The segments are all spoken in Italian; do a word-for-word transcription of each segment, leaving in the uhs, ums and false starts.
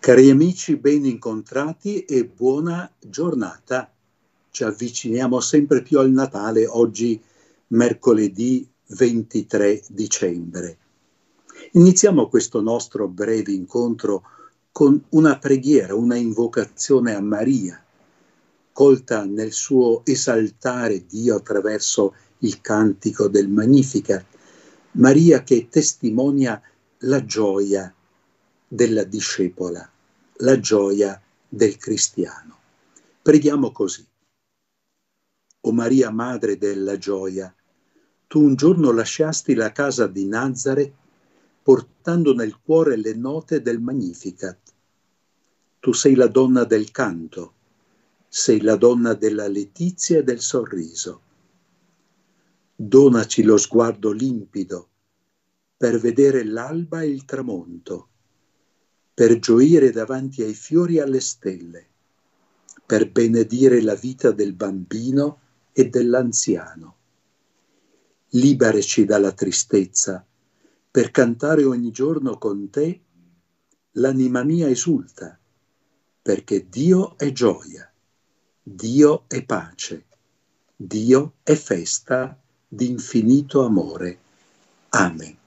Cari amici, ben incontrati e buona giornata. Ci avviciniamo sempre più al Natale, oggi mercoledì ventitré dicembre. Iniziamo questo nostro breve incontro con una preghiera, una invocazione a Maria, colta nel suo esaltare Dio attraverso il cantico del Magnificat. Maria che testimonia la gioia della discepola, la gioia del cristiano. Preghiamo così. O Maria, madre della gioia, tu un giorno lasciasti la casa di Nazaret portando nel cuore le note del Magnificat. Tu sei la donna del canto, sei la donna della letizia e del sorriso. Donaci lo sguardo limpido per vedere l'alba e il tramonto, per gioire davanti ai fiori e alle stelle, per benedire la vita del bambino e dell'anziano. Liberaci dalla tristezza, per cantare ogni giorno con te, l'anima mia esulta, perché Dio è gioia, Dio è pace, Dio è festa di infinito amore. Amen.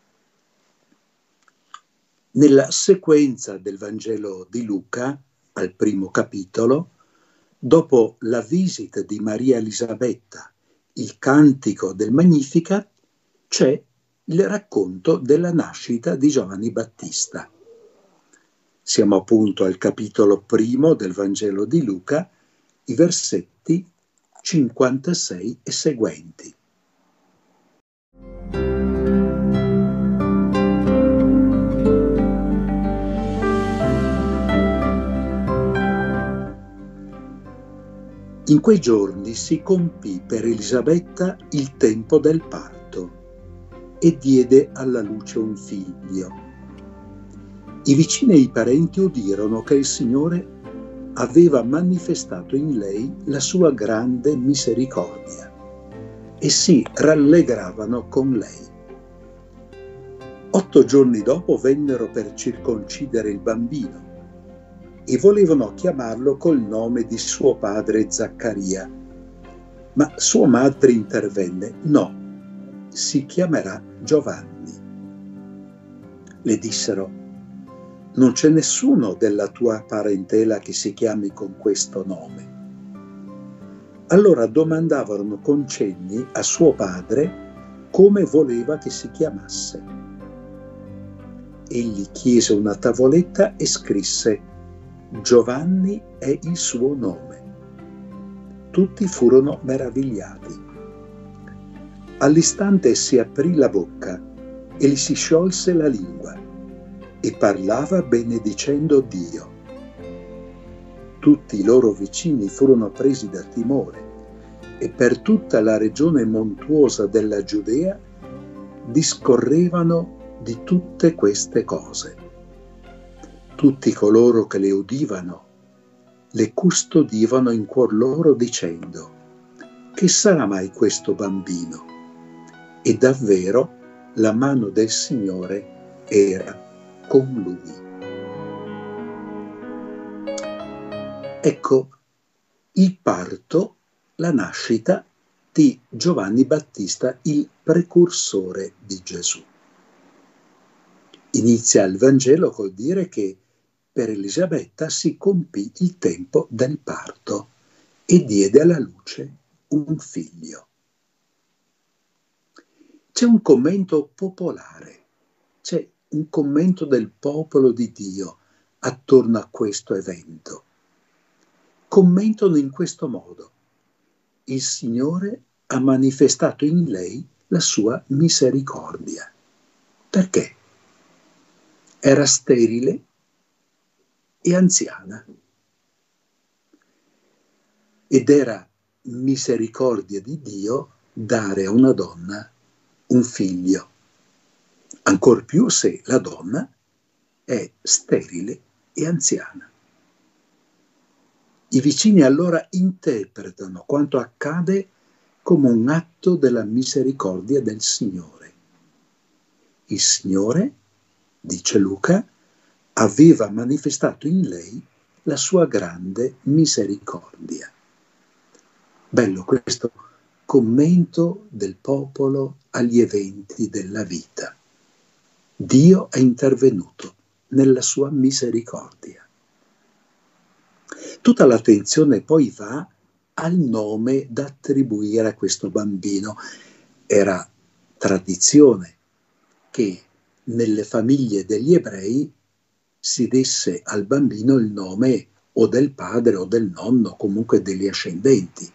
Nella sequenza del Vangelo di Luca, al primo capitolo, dopo la visita di Maria Elisabetta, il cantico del Magnificat, c'è il racconto della nascita di Giovanni Battista. Siamo appunto al capitolo primo del Vangelo di Luca, i versetti cinquantasei e seguenti. In quei giorni si compì per Elisabetta il tempo del parto e diede alla luce un figlio. I vicini e i parenti udirono che il Signore aveva manifestato in lei la sua grande misericordia e si rallegravano con lei. Otto giorni dopo vennero per circoncidere il bambino e volevano chiamarlo col nome di suo padre Zaccaria. Ma sua madre intervenne: no, si chiamerà Giovanni. Le dissero: non c'è nessuno della tua parentela che si chiami con questo nome. Allora domandavano con cenni a suo padre come voleva che si chiamasse. Egli chiese una tavoletta e scrisse: Giovanni è il suo nome. Tutti furono meravigliati. All'istante si aprì la bocca e gli si sciolse la lingua e parlava benedicendo Dio. Tutti i loro vicini furono presi da timore e per tutta la regione montuosa della Giudea discorrevano di tutte queste cose. Tutti coloro che le udivano le custodivano in cuor loro dicendo: che sarà mai questo bambino? E davvero la mano del Signore era con lui. Ecco il parto, la nascita di Giovanni Battista, il precursore di Gesù. Inizia il Vangelo col dire che per Elisabetta si compì il tempo del parto e diede alla luce un figlio. C'è un commento popolare, c'è un commento del popolo di Dio attorno a questo evento. Commentano in questo modo: il Signore ha manifestato in lei la sua misericordia. Perché? Era sterile e anziana. Ed era misericordia di Dio dare a una donna un figlio, ancor più se la donna è sterile e anziana. I vicini allora interpretano quanto accade come un atto della misericordia del Signore. Il Signore, dice Luca, aveva manifestato in lei la sua grande misericordia. Bello questo commento del popolo agli eventi della vita. Dio è intervenuto nella sua misericordia. Tutta l'attenzione poi va al nome da attribuire a questo bambino. Era tradizione che nelle famiglie degli ebrei si desse al bambino il nome o del padre o del nonno, comunque degli ascendenti.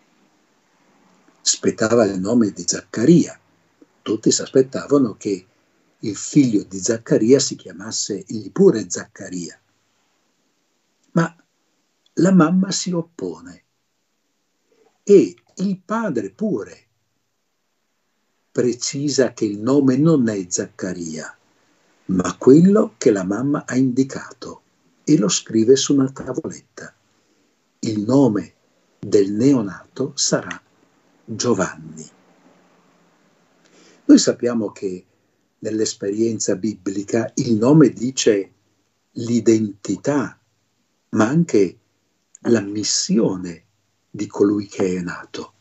Spettava il nome di Zaccaria. Tutti si aspettavano che il figlio di Zaccaria si chiamasse pure Zaccaria. Ma la mamma si oppone e il padre pure precisa che il nome non è Zaccaria, ma quello che la mamma ha indicato, e lo scrive su una tavoletta. Il nome del neonato sarà Giovanni. Noi sappiamo che nell'esperienza biblica il nome dice l'identità, ma anche la missione di colui che è nato.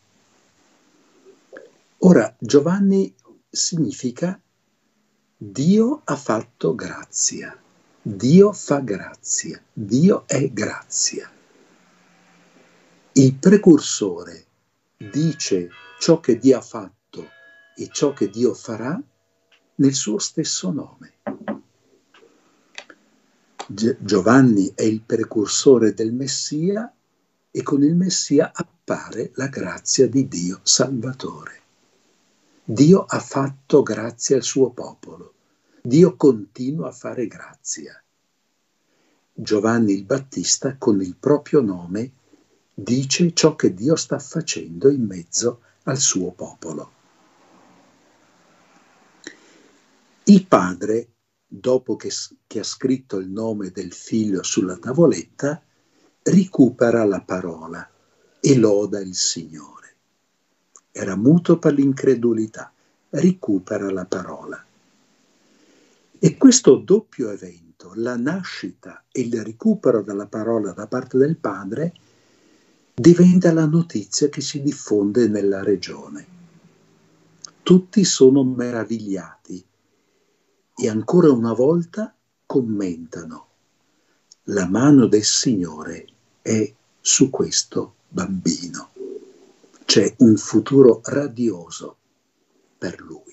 Ora, Giovanni significa Dio ha fatto grazia, Dio fa grazia, Dio è grazia. Il precursore dice ciò che Dio ha fatto e ciò che Dio farà nel suo stesso nome. Gi- Giovanni è il precursore del Messia e con il Messia appare la grazia di Dio Salvatore. Dio ha fatto grazia al suo popolo. Dio continua a fare grazia. Giovanni il Battista, con il proprio nome, dice ciò che Dio sta facendo in mezzo al suo popolo. Il padre, dopo che, che ha scritto il nome del figlio sulla tavoletta, recupera la parola e loda il Signore. Era muto per l'incredulità, recupera la parola. E questo doppio evento, la nascita e il recupero della parola da parte del padre, diventa la notizia che si diffonde nella regione. Tutti sono meravigliati e ancora una volta commentano: la mano del Signore è su questo bambino. C'è un futuro radioso per lui.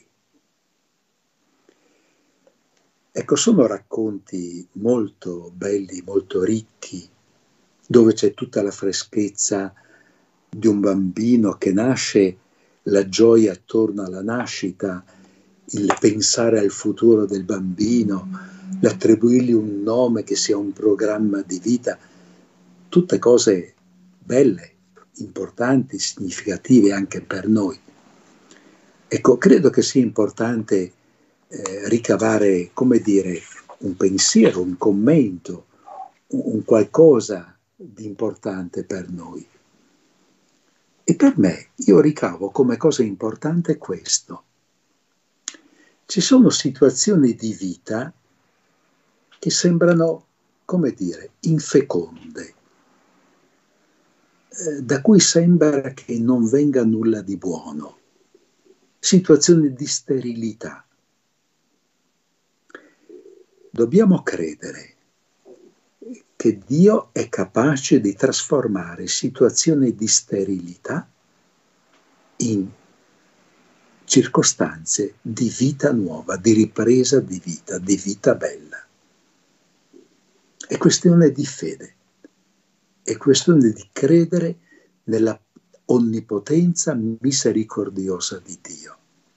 Ecco, sono racconti molto belli, molto ricchi, dove c'è tutta la freschezza di un bambino che nasce, la gioia attorno alla nascita, il pensare al futuro del bambino, l'attribuirgli un nome che sia un programma di vita, tutte cose belle, importanti, significative anche per noi. Ecco, credo che sia importante eh, ricavare, come dire, un pensiero, un commento, un, un qualcosa di importante per noi. E per me, io ricavo come cosa importante questo. Ci sono situazioni di vita che sembrano, come dire, infeconde, eh, da cui sembra che non venga nulla di buono. Situazioni di sterilità. Dobbiamo credere che Dio è capace di trasformare situazioni di sterilità in circostanze di vita nuova, di ripresa di vita, di vita bella. È questione di fede, è questione di credere nella onnipotenza misericordiosa di Dio.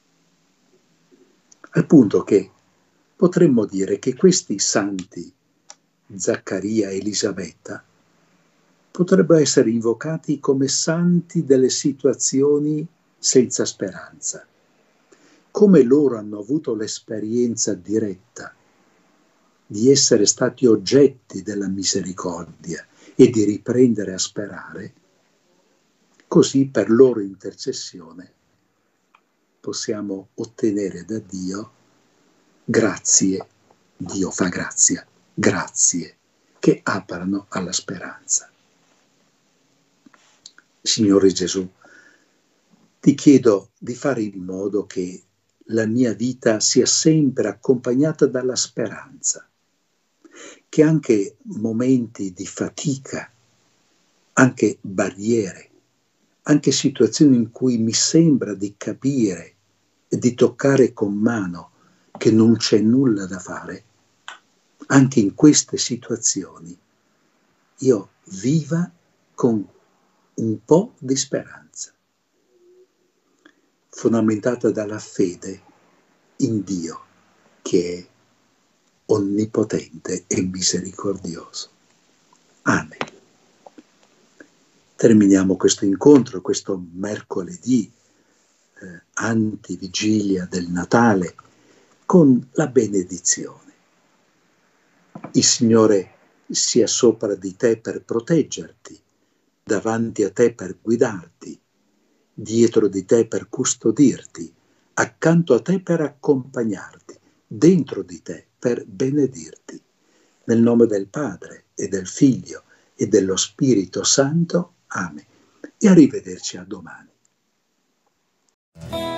Al punto che potremmo dire che questi santi, Zaccaria e Elisabetta, potrebbero essere invocati come santi delle situazioni senza speranza. Come loro hanno avuto l'esperienza diretta di essere stati oggetti della misericordia e di riprendere a sperare, così per loro intercessione possiamo ottenere da Dio grazie. Dio fa grazia. grazie che aprano alla speranza. Signore Gesù, ti chiedo di fare in modo che la mia vita sia sempre accompagnata dalla speranza, che anche momenti di fatica, anche barriere, anche situazioni in cui mi sembra di capire e di toccare con mano che non c'è nulla da fare, anche in queste situazioni io viva con un po' di speranza, fondamentata dalla fede in Dio, che è onnipotente e misericordioso. Amen. Terminiamo questo incontro, questo mercoledì, eh, antivigilia del Natale, con la benedizione. Il Signore sia sopra di te per proteggerti, davanti a te per guidarti, dietro di te per custodirti, accanto a te per accompagnarti, dentro di te per benedirti. Nel nome del Padre e del Figlio e dello Spirito Santo. Amen. E arrivederci a domani.